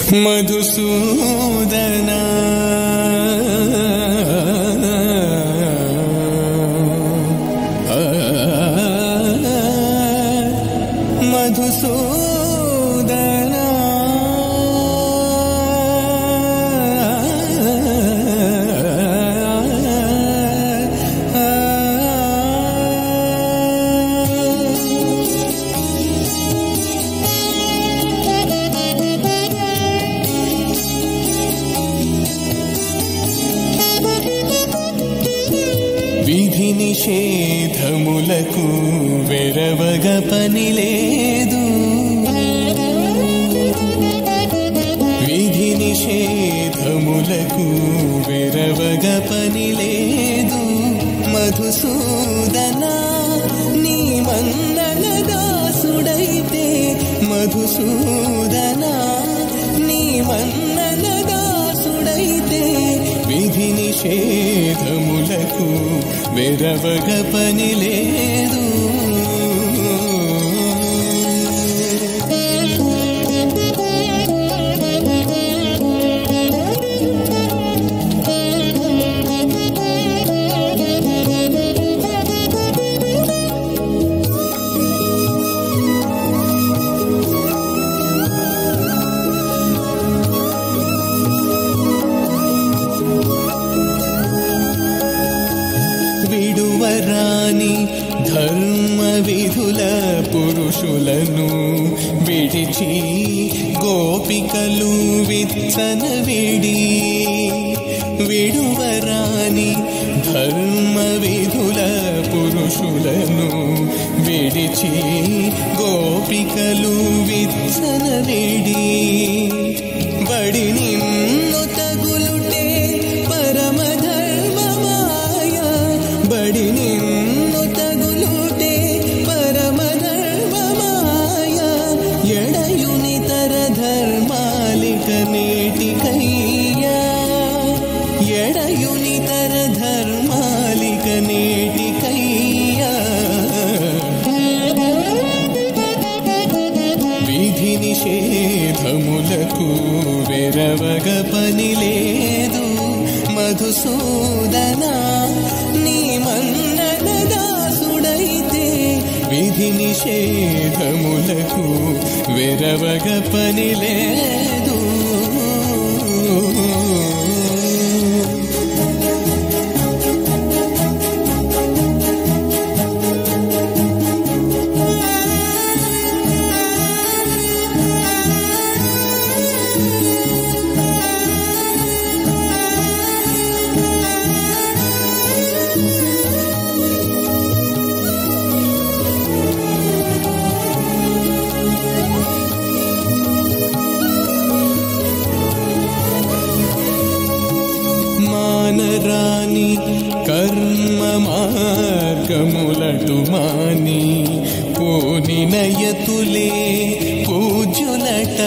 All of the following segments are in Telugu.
మధుసూదనా మధుసూదనా విధి నిషేధములకు వెరవగ పని లేదు, విధి నిషేధములకు వెరవగ పని లేదు. మధుసూదనా నీ మన్నన దాసుడైతే, మధుసూదనా నీ మన్నన దాసుడైతే విధి నిషేధములకు వెరవగ పని లేదు. విడువరాని ధర్మ విధుల పురుషులను విడిచి గోపికలు విచ్చన విడి, విడువరాని ధర్మ విధుల పురుషులను విడిచి గోపికలు విచ్చన విడి. బడి నిన్ను తగులుటే పరమ ధర్మమాయ, బడి నిన్ను తగులుటే పరమ ధర్మమాయ. ఎడయునితర ధర్మాలిక నేటికయ్యా, ఎడయునితర ధర్మాలిక నేటికయ్యా. విధి నిషేధములకు వెరవగ పని లేదు. మధుసూదనా నీ మన్నన దాసుడైతే విధి నిషేధములకు వెరవగ పని లేదు. మానరాని కర్మ మార్గములటు మాని పోని నయతులే పూజ్యులట.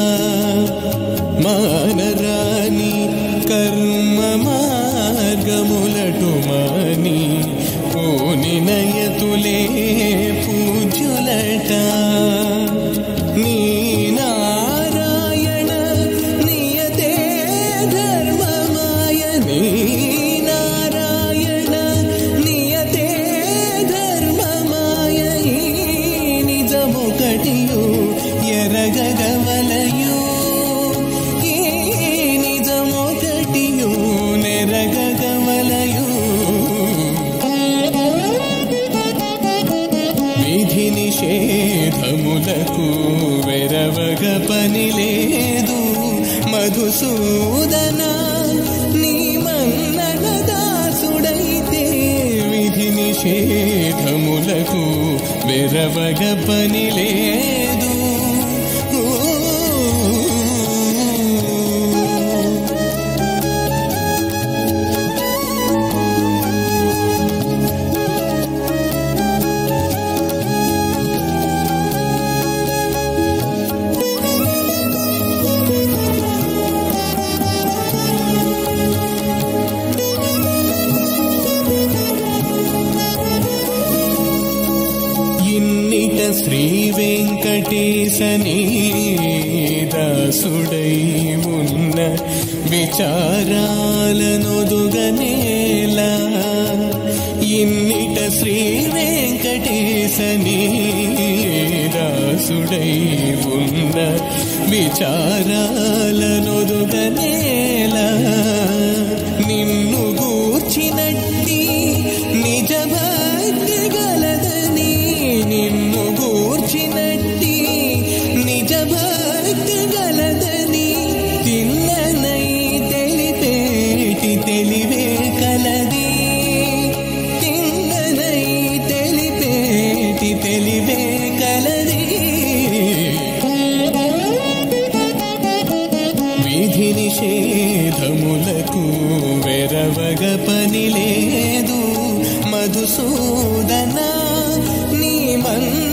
మానరాని కర్మ మార్గములటు మాని పోని నయతులే పూజ్యులట. నీ నారాయణ నియతే ధర్మమాయ, నీ నారాయణ నియతే ధర్మమాయ. ఈ నిజమొకటియు ఎరగగవలయు, ఈ నిజమొకటియు నెరగగవలయు. విధి నిషేధములకు వెరవగ పని లేదు. మధుసూదనా నీ మన్నన దాసుడైతే విధి నిషేధములకు వెరవగ పని లేదు. శ్రీ వెంకటేశని దాసుడై ఉన్న విచారాలనొదుగనేలా ఇన్నిట శ్రీ వెంకటేశని దాసుడై ఉన్న విచారాలనొదుగనేలా నిన్ను గూర్చినట్టి నిజ భక్తి గలదని నిన్ను గూర్చినట్టి నిజ భక్తి గలదని తిన్ననై తెలిపేటి తెలివే కలది తిన్ననై తెలిపేటి తెలివే కలది విధి నిషేధములకు వెరవగ పని లేదు మధుసూదన నీ